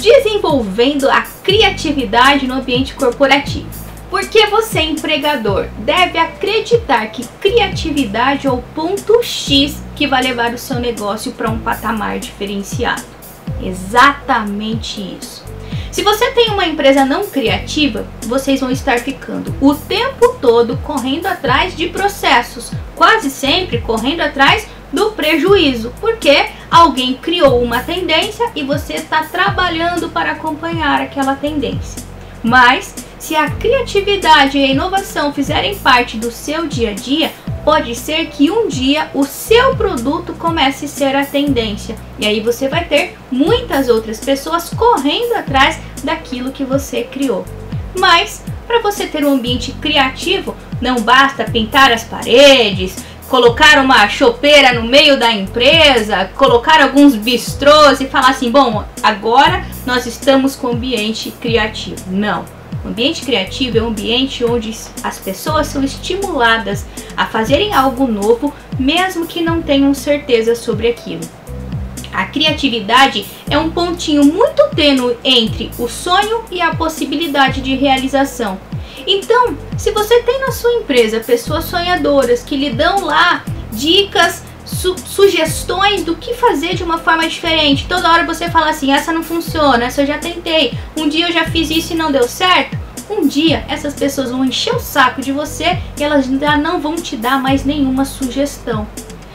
desenvolvendo a criatividade no ambiente corporativo. Porque você, empregador, deve acreditar que criatividade é o ponto X que vai levar o seu negócio para um patamar diferenciado. Exatamente isso. Se você tem uma empresa não criativa, vocês vão estar ficando o tempo todo correndo atrás de processos, quase sempre correndo atrás do prejuízo, porque alguém criou uma tendência e você está trabalhando para acompanhar aquela tendência. Mas se a criatividade e a inovação fizerem parte do seu dia a dia, pode ser que um dia o seu produto comece a ser a tendência. E aí você vai ter muitas outras pessoas correndo atrás daquilo que você criou. Mas para você ter um ambiente criativo, não basta pintar as paredes, colocar uma chopeira no meio da empresa, colocar alguns bistrôs e falar assim, bom, agora nós estamos com ambiente criativo. Não. O ambiente criativo é um ambiente onde as pessoas são estimuladas a fazerem algo novo, mesmo que não tenham certeza sobre aquilo. A criatividade é um pontinho muito tênue entre o sonho e a possibilidade de realização. Então, se você tem na sua empresa pessoas sonhadoras que lhe dão lá dicas, sugestões do que fazer de uma forma diferente, toda hora você fala assim, essa não funciona, essa eu já tentei, um dia eu já fiz isso e não deu certo, um dia essas pessoas vão encher o saco de você e elas já não vão te dar mais nenhuma sugestão.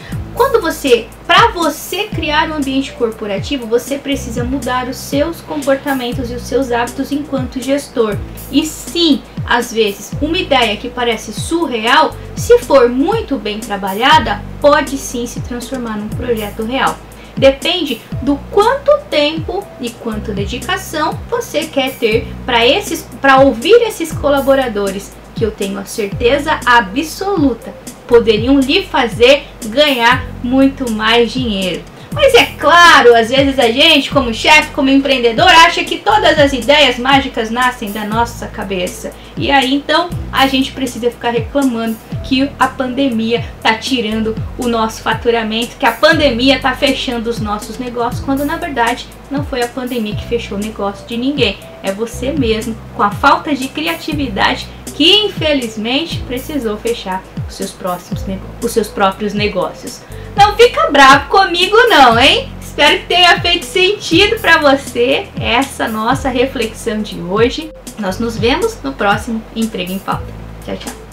Para você criar um ambiente corporativo, você precisa mudar os seus comportamentos e os seus hábitos enquanto gestor. E sim, às vezes, uma ideia que parece surreal, se for muito bem trabalhada, pode sim se transformar num projeto real. Depende do quanto tempo e quanto dedicação você quer ter para ouvir esses colaboradores, que eu tenho a certeza absoluta poderiam lhe fazer ganhar muito mais dinheiro. Mas é claro, às vezes a gente, como chefe, como empreendedor, acha que todas as ideias mágicas nascem da nossa cabeça. E aí então a gente precisa ficar reclamando que a pandemia está tirando o nosso faturamento, que a pandemia está fechando os nossos negócios, quando na verdade não foi a pandemia que fechou o negócio de ninguém. É você mesmo, com a falta de criatividade, que infelizmente precisou fechar os seus próprios negócios. Não fica bravo comigo não, hein? Espero que tenha feito sentido para você essa nossa reflexão de hoje. Nós nos vemos no próximo Emprego em Pauta. Tchau, tchau.